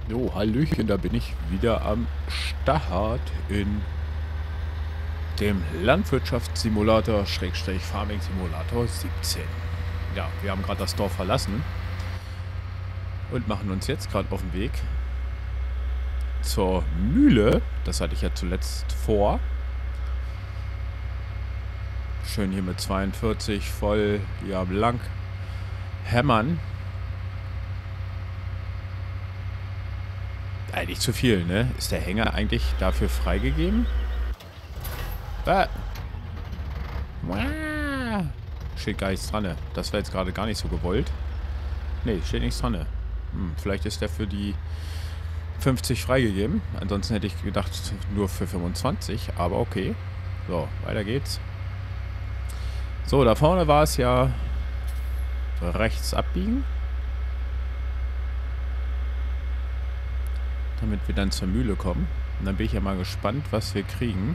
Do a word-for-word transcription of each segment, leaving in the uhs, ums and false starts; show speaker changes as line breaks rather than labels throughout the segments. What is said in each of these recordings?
Jo, hallöchen, da bin ich wieder am Start in dem Landwirtschaftssimulator Schrägstrich Farming Simulator siebzehn. Ja, wir haben gerade das Dorf verlassen und machen uns jetzt gerade auf den Weg zur Mühle. Das hatte ich ja zuletzt vor. Schön hier mit zweiundvierzig voll, ja, blank hämmern. Eigentlich zu viel, ne? Ist der Hänger eigentlich dafür freigegeben? Ah. Steht gar nichts dran, ne? Das wäre jetzt gerade gar nicht so gewollt. Ne, steht nichts dran, ne? Hm, vielleicht ist der für die fünfzig freigegeben. Ansonsten hätte ich gedacht, nur für fünfundzwanzig, aber okay. So, weiter geht's. So, da vorne war es ja rechts abbiegen. Damit wir dann zur Mühle kommen. Und dann bin ich ja mal gespannt, was wir kriegen.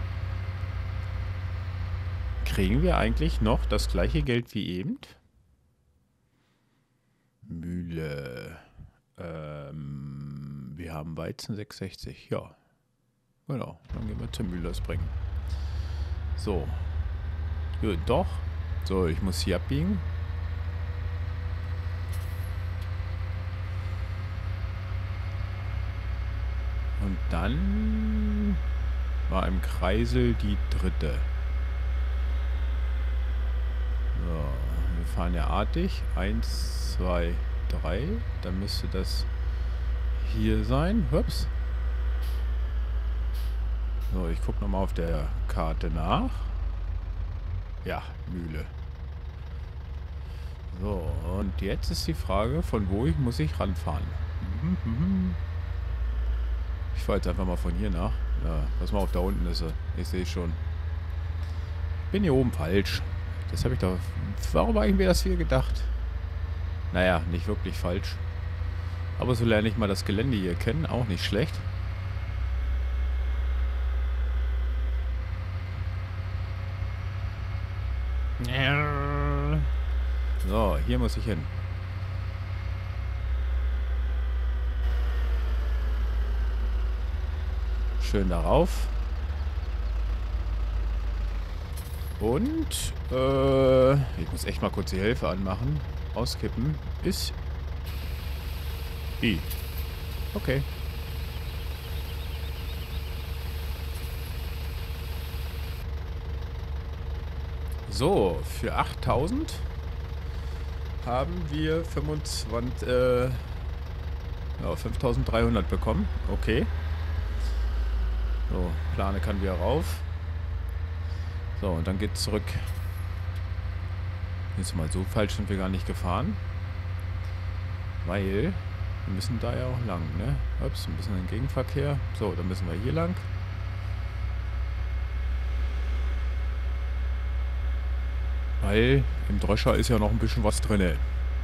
Kriegen wir eigentlich noch das gleiche Geld wie eben? Mühle. Ähm, wir haben Weizen sechs sechzig. Ja. Genau. Dann gehen wir zur Mühle das bringen. So. Ja, doch. So, ich muss hier abbiegen. Und dann war im Kreisel die dritte. So, wir fahren ja artig. Eins, zwei, drei. Dann müsste das hier sein. Ups. So, ich gucke nochmal auf der Karte nach. Ja, Mühle. So, und jetzt ist die Frage, von wo ich muss ich ranfahren. Mhm, mhm. Ich fahre jetzt einfach mal von hier nach. Ja, pass mal auf, da unten ist er. Ich sehe schon. Ich bin hier oben falsch. Das habe ich doch... Warum habe ich mir das hier gedacht? Naja, nicht wirklich falsch. Aber so lerne ich mal das Gelände hier kennen. Auch nicht schlecht. So, hier muss ich hin. Schön darauf. Und, äh, ich muss echt mal kurz die Hilfe anmachen. Auskippen ist I. Okay. So, für achttausend haben wir fünfundzwanzig, äh, ja, fünftausenddreihundert bekommen. Okay. So, Plane kann wieder rauf. So, und dann geht's zurück. Jetzt mal so falsch sind wir gar nicht gefahren. Weil wir müssen da ja auch lang, ne? Ups, ein bisschen im Gegenverkehr. So, dann müssen wir hier lang. Weil im Dröscher ist ja noch ein bisschen was drin.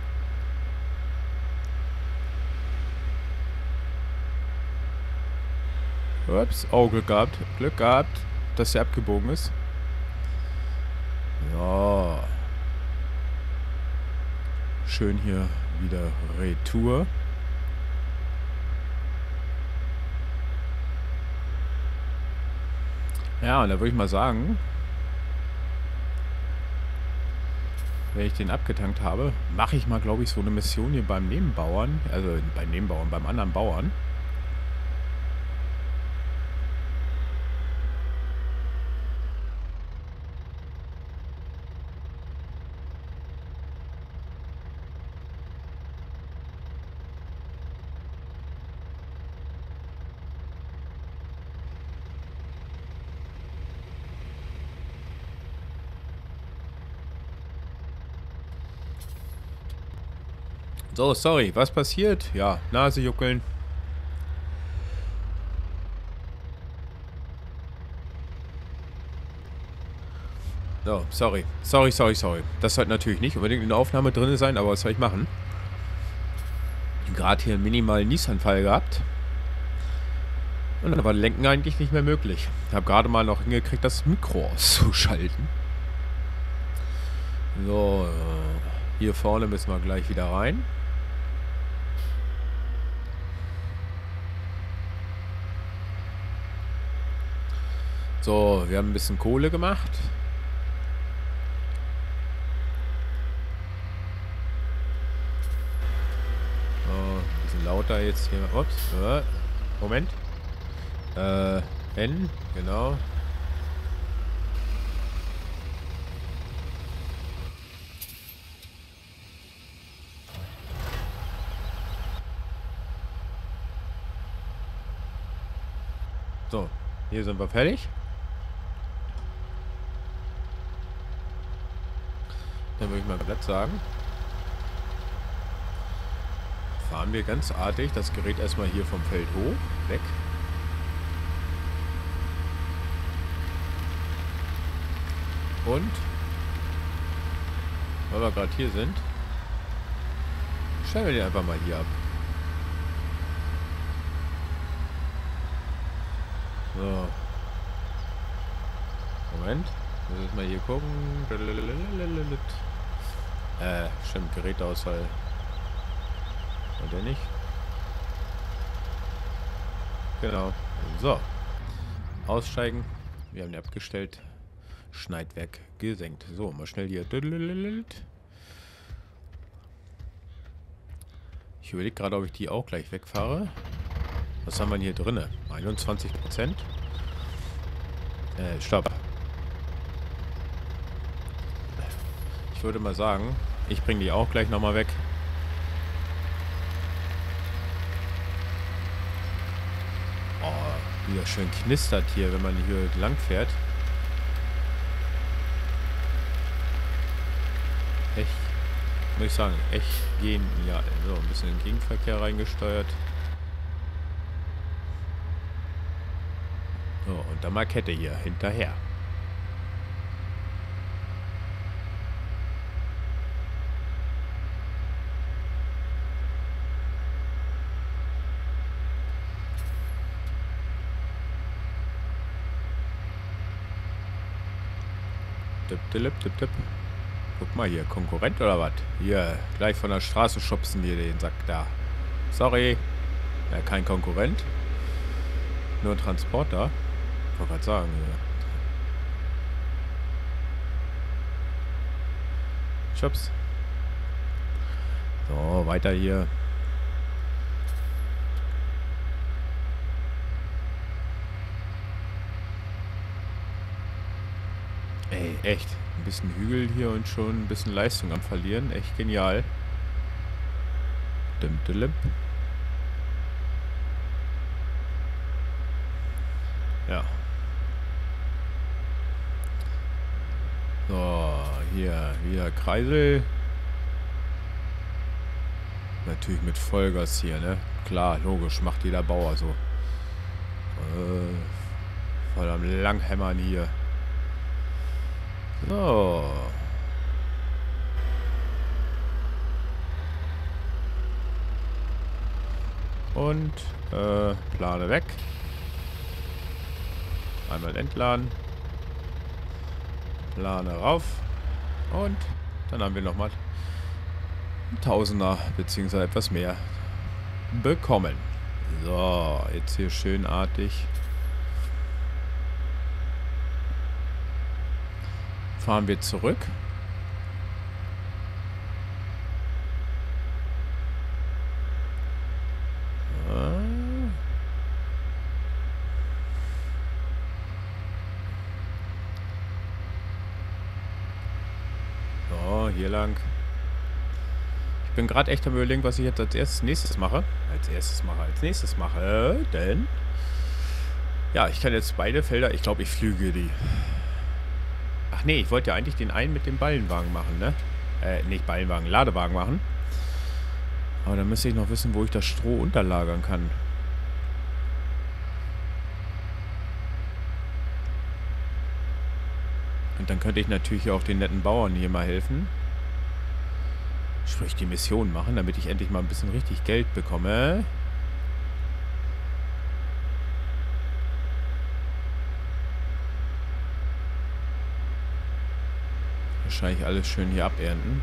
Ups, oh, Glück gehabt. Glück gehabt, dass der abgebogen ist. Ja. Schön hier wieder Retour. Ja, und da würde ich mal sagen, wenn ich den abgetankt habe, mache ich mal, glaube ich, so eine Mission hier beim Nebenbauern. Also beim Nebenbauern, beim anderen Bauern. So, sorry, was passiert? Ja, Nase juckeln. So, sorry. Sorry, sorry, sorry. Das sollte natürlich nicht unbedingt in der Aufnahme drin sein, aber was soll ich machen? Gerade hier einen minimalen Niesanfall gehabt. Und dann war Lenken eigentlich nicht mehr möglich. Ich habe gerade mal noch hingekriegt, das Mikro auszuschalten. So, hier vorne müssen wir gleich wieder rein. So, wir haben ein bisschen Kohle gemacht. So, ein bisschen lauter jetzt hier. Ups. Äh, Moment. Äh, N, genau. So, hier sind wir fertig. Dann würde ich mal glatt sagen, fahren wir ganz artig das Gerät erstmal hier vom Feld hoch, weg. Und, weil wir gerade hier sind, stellen wir den einfach mal hier ab. So. Moment. Muss ich mal hier gucken. Äh, stimmt, Geräteausfall. Oder nicht? Genau. So. Aussteigen. Wir haben die abgestellt. Schneidwerk gesenkt. So, mal schnell hier. Ich überlege gerade, ob ich die auch gleich wegfahre. Was haben wir denn hier drin? einundzwanzig Prozent. Äh, stopp. Ich würde mal sagen, ich bringe die auch gleich nochmal weg. Oh, wie das schön knistert hier, wenn man hier lang fährt. Echt, muss ich sagen, echt genial. So, ein bisschen in den Gegenverkehr reingesteuert. So, und dann mal Kette hier hinterher. Tipp, tipp, tipp, tipp. Guck mal hier, Konkurrent oder was? Hier, gleich von der Straße schubsen wir den Sack da. Sorry. Ja, kein Konkurrent. Nur ein Transporter. Ich wollte gerade sagen, hier. Schubs. So, weiter hier. Ey, echt. Ein bisschen Hügel hier und schon ein bisschen Leistung am Verlieren. Echt genial. Dim, dim. Ja. So, hier wieder Kreisel. Natürlich mit Vollgas hier, ne? Klar, logisch, macht jeder Bauer so. Äh, voll am Langhämmern hier. So. Und äh, Plane weg. Einmal entladen. Plane rauf. Und dann haben wir nochmal ein Tausender beziehungsweise etwas mehr bekommen. So, jetzt hier schönartig. Fahren wir zurück. So, hier lang. Ich bin gerade echt am Überlegen, was ich jetzt als erstes nächstes mache. Als erstes mache, als nächstes mache, denn ja, ich kann jetzt beide Felder, ich glaube, ich flüge die. Ach nee, ich wollte ja eigentlich den einen mit dem Ballenwagen machen, ne? Äh, nicht Ballenwagen, Ladewagen machen. Aber dann müsste ich noch wissen, wo ich das Stroh unterlagern kann. Und dann könnte ich natürlich auch den netten Bauern hier mal helfen. Sprich, die Mission machen, damit ich endlich mal ein bisschen richtig Geld bekomme. Wahrscheinlich alles schön hier abernten.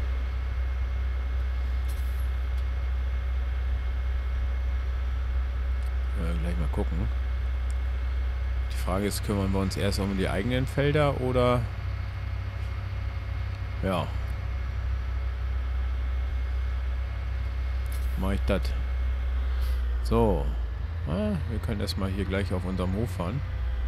Ja, gleich mal gucken. Die Frage ist, kümmern wir uns erst um die eigenen Felder oder... Ja. Mach ich das. So. Ah, wir können erstmal hier gleich auf unserem Hof fahren.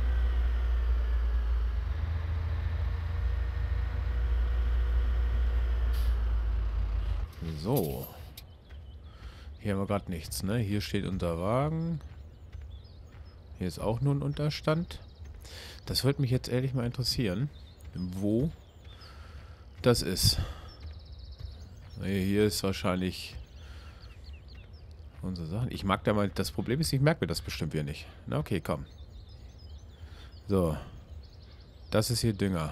So. Hier haben wir gerade nichts, ne? Hier steht unser Wagen. Hier ist auch nur ein Unterstand. Das würde mich jetzt ehrlich mal interessieren, wo das ist. Nee, hier ist wahrscheinlich unsere Sachen. Ich mag da mal... Das Problem ist, ich merke mir das bestimmt wieder nicht. Na okay, komm. So. Das ist hier Dünger.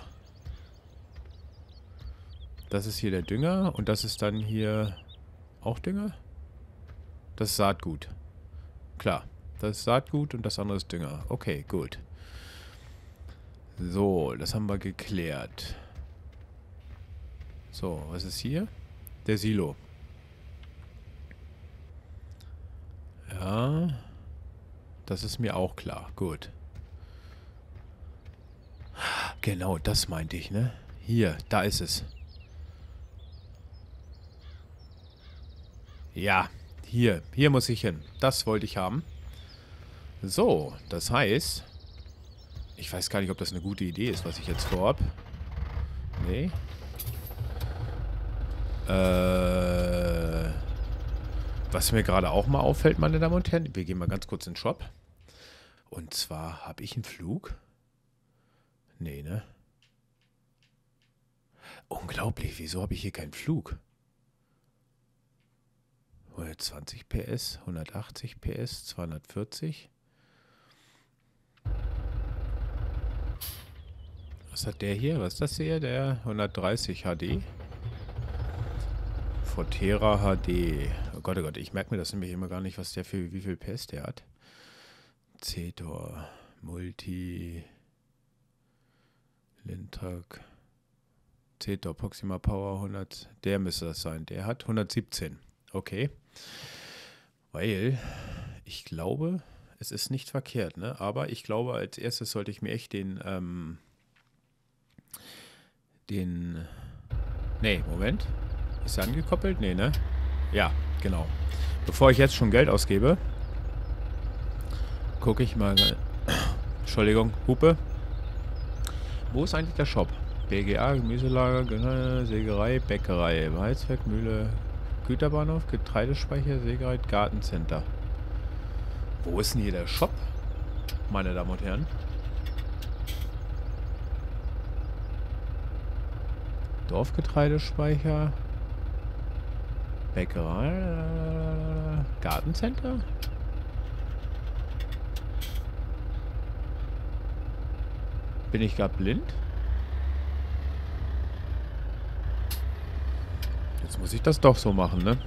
Das ist hier der Dünger. Und das ist dann hier auch Dünger? Das ist Saatgut. Klar. Das ist Saatgut und das andere ist Dünger. Okay, gut. So, das haben wir geklärt. So, was ist hier? Der Silo. Ja. Das ist mir auch klar. Gut. Genau, das meinte ich, ne? Hier, da ist es. Ja, hier. Hier muss ich hin. Das wollte ich haben. So, das heißt... Ich weiß gar nicht, ob das eine gute Idee ist, was ich jetzt vorhab. Nee. Äh... Was mir gerade auch mal auffällt, meine Damen und Herren, wir gehen mal ganz kurz in den Shop. Und zwar, habe ich einen Flug? Nee, ne? Unglaublich, wieso habe ich hier keinen Flug? hundertzwanzig P S, hundertachtzig P S, zweihundertvierzig. Was hat der hier? Was ist das hier? Der hundertdreißig H D. Fortera H D. Oh Gott, oh Gott, ich merke mir das nämlich immer gar nicht, was der für wie viel P S der hat. Zetor, Multi, Lintag, Zetor, Proxima Power hundert. Der müsste das sein. Der hat hundertsiebzehn. Okay. Weil ich glaube, es ist nicht verkehrt, ne? Aber ich glaube, als erstes sollte ich mir echt den, ähm, den, nee, Moment. Ist er angekoppelt? Nee, ne? Ja, genau. Bevor ich jetzt schon Geld ausgebe, gucke ich mal, Entschuldigung, Hupe. Wo ist eigentlich der Shop? B G A, Gemüselager, Sägerei, Bäckerei, Heizwerk, Mühle, Güterbahnhof, Getreidespeicher, Sägerei, Gartencenter. Wo ist denn hier der Shop, meine Damen und Herren? Dorfgetreidespeicher, Bäckerei, Gartencenter? Bin ich gerade blind? Jetzt muss ich das doch so machen, ne?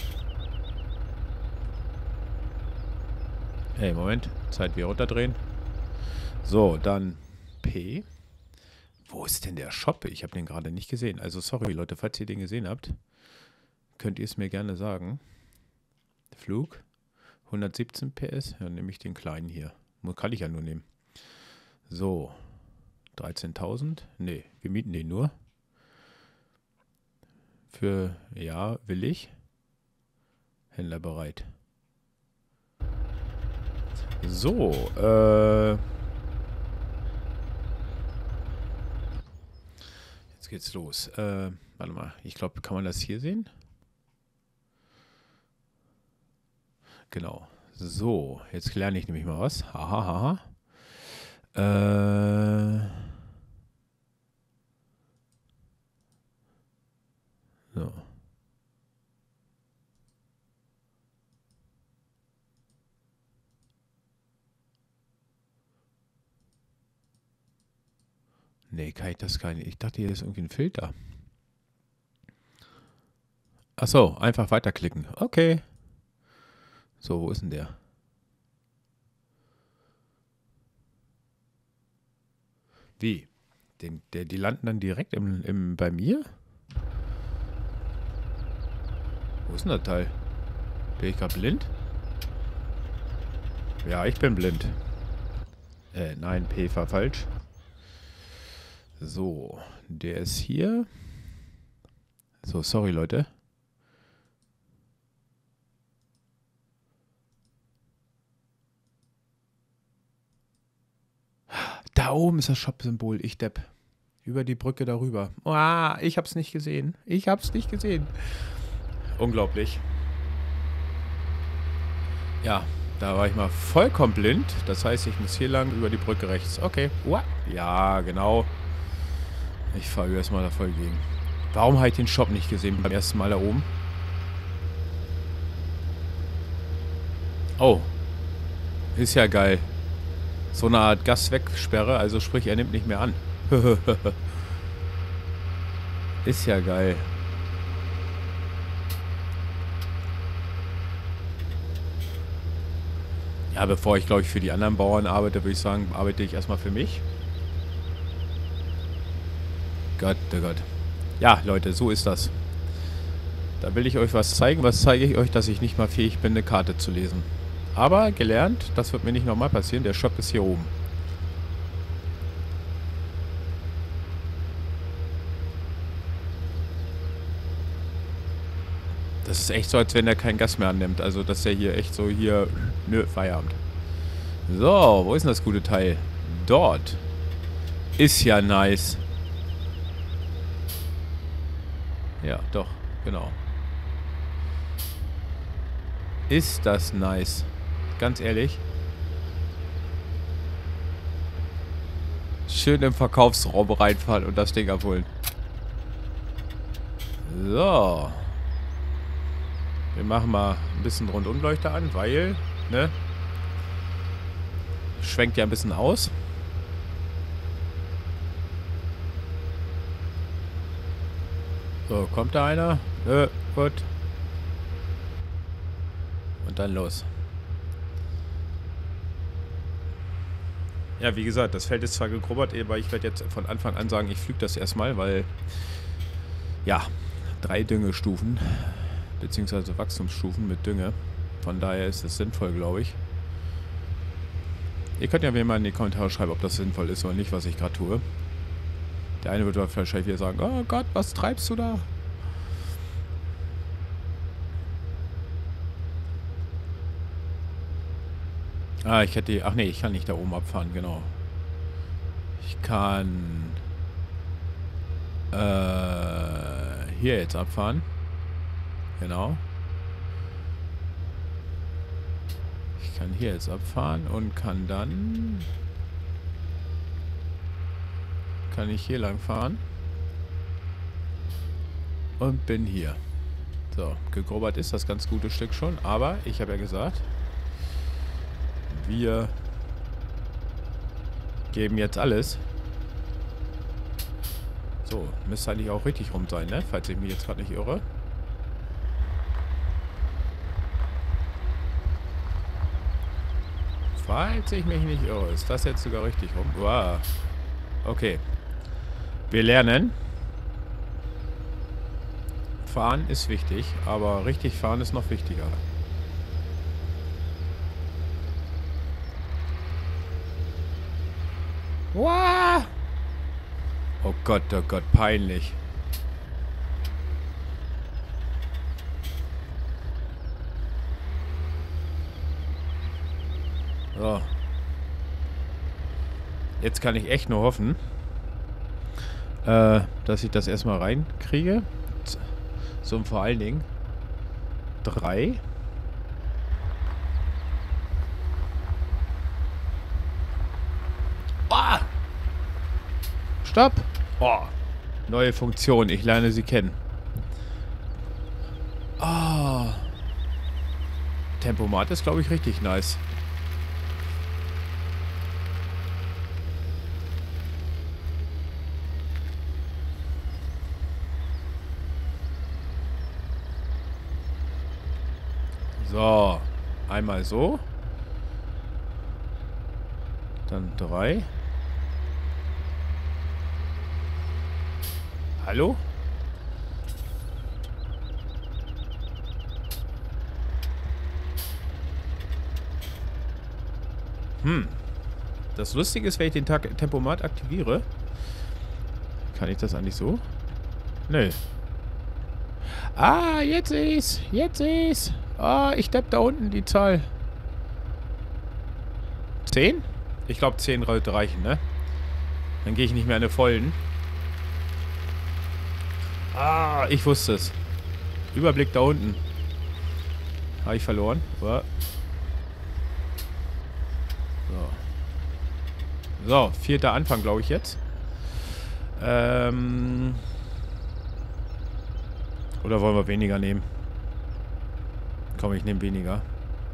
Hey, Moment. Zeit wieder runterdrehen. So, dann P. Wo ist denn der Shop? Ich habe den gerade nicht gesehen. Also sorry, Leute, falls ihr den gesehen habt, könnt ihr es mir gerne sagen. Flug. hundertsiebzehn P S. Ja, nehme ich den kleinen hier. Kann ich ja nur nehmen. So. dreizehntausend. Nee, wir mieten den nur. Für, ja, will ich. Händler bereit. So, äh. Jetzt geht's los. Äh, warte mal. Ich glaube, kann man das hier sehen? Genau. So, jetzt lerne ich nämlich mal was. Haha, haha. Äh. So. Nee, kann ich das gar nicht. Ich dachte, hier ist irgendwie ein Filter. Achso, einfach weiterklicken. Okay. So, wo ist denn der? Wie? Den, der, die landen dann direkt im, im, bei mir? Wo ist denn das Teil? Bin ich gerade blind? Ja, ich bin blind. Äh, nein, P war falsch. So, der ist hier. So, sorry, Leute. Da oben ist das Shop-Symbol. Ich depp. Über die Brücke darüber. Ah, ich hab's nicht gesehen. Ich hab's nicht gesehen. Unglaublich. Ja, da war ich mal vollkommen blind. Das heißt, ich muss hier lang über die Brücke rechts. Okay. Uah. Ja, genau. Ich fahre erstmal da voll gegen. Warum habe ich den Shop nicht gesehen beim ersten Mal da oben? Oh. Ist ja geil. So eine Art Gaswegsperre, also sprich, er nimmt nicht mehr an. Ist ja geil. Ja, bevor ich, glaube ich, für die anderen Bauern arbeite, würde ich sagen, arbeite ich erstmal für mich. Gott, oh Gott. Ja, Leute, so ist das. Da will ich euch was zeigen. Was zeige ich euch, dass ich nicht mal fähig bin, eine Karte zu lesen. Aber gelernt, das wird mir nicht nochmal passieren. Der Shop ist hier oben. Das ist echt so, als wenn er kein Gas mehr annimmt. Also, dass er hier echt so hier... Nö, Feierabend. So, wo ist denn das gute Teil? Dort. Ist ja nice. Ja, doch, genau. Ist das nice. Ganz ehrlich. Schön im Verkaufsraum reinfahren und das Ding abholen. So. Wir machen mal ein bisschen Rundumleuchter an, weil, ne? Schwenkt ja ein bisschen aus. So, kommt da einer? Nö, gut. Und dann los. Ja, wie gesagt, das Feld ist zwar gegrubbert, aber ich werde jetzt von Anfang an sagen, ich flüge das erstmal, weil, ja, drei Düngestufen, beziehungsweise Wachstumsstufen mit Dünge. Von daher ist es sinnvoll, glaube ich. Ihr könnt ja mir mal in die Kommentare schreiben, ob das sinnvoll ist oder nicht, was ich gerade tue. Der eine wird wahrscheinlich wieder sagen, oh Gott, was treibst du da? Ah, ich hätte... Ach nee, ich kann nicht da oben abfahren, genau. Ich kann... Äh... Hier jetzt abfahren. Genau. Ich kann hier jetzt abfahren und kann dann... Kann ich hier lang fahren. Und bin hier. So, gegrubbert ist das ganz gute Stück schon, aber ich habe ja gesagt... Wir geben jetzt alles. So, müsste eigentlich auch richtig rum sein, ne? Falls ich mich jetzt gerade nicht irre. Falls ich mich nicht irre, ist das jetzt sogar richtig rum? Wow. Okay. Wir lernen. Fahren ist wichtig, aber richtig fahren ist noch wichtiger. Wow. Oh Gott, oh Gott, peinlich. So. Jetzt kann ich echt nur hoffen, äh, dass ich das erstmal reinkriege. So, und vor allen Dingen drei. Oh! Stopp! Oh. Neue Funktion, ich lerne sie kennen. Oh. Tempomat ist, glaube ich, richtig nice. So, einmal so. Dann drei. Hallo? Hm. Das Lustige ist, wenn ich den Tag Tempomat aktiviere, kann ich das eigentlich so? Nö. Ah, jetzt sehe ich's. Jetzt sehe ich's. Ah, ich depp da unten die Zahl. zehn? Ich glaube, zehn sollte reichen, ne? Dann gehe ich nicht mehr an eine vollen. Ah, ich wusste es. Überblick da unten. Habe ich verloren. So. So, vierter Anfang, glaube ich jetzt. Ähm... Oder wollen wir weniger nehmen? Komm, ich nehme weniger.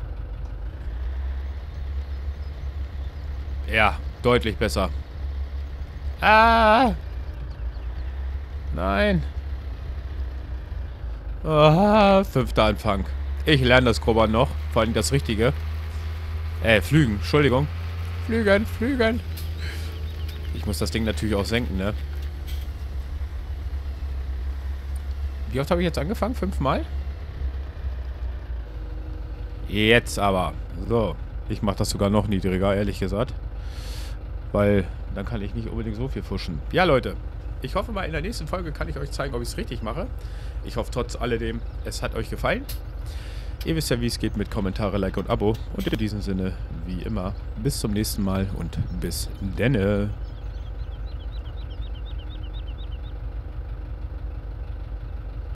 Ja, deutlich besser. Ah! Nein. Ah, fünfter Anfang. Ich lerne das Grubbern noch. Vor allem das Richtige. Äh, Flügen. Entschuldigung. Flügen, Flügen. Ich muss das Ding natürlich auch senken, ne? Wie oft habe ich jetzt angefangen? Fünfmal? Jetzt aber. So. Ich mache das sogar noch niedriger, ehrlich gesagt. Weil dann kann ich nicht unbedingt so viel fuschen. Ja, Leute. Ich hoffe mal, in der nächsten Folge kann ich euch zeigen, ob ich es richtig mache. Ich hoffe trotz alledem, es hat euch gefallen. Ihr wisst ja, wie es geht mit Kommentare, Like und Abo. Und in diesem Sinne, wie immer, bis zum nächsten Mal und bis denne.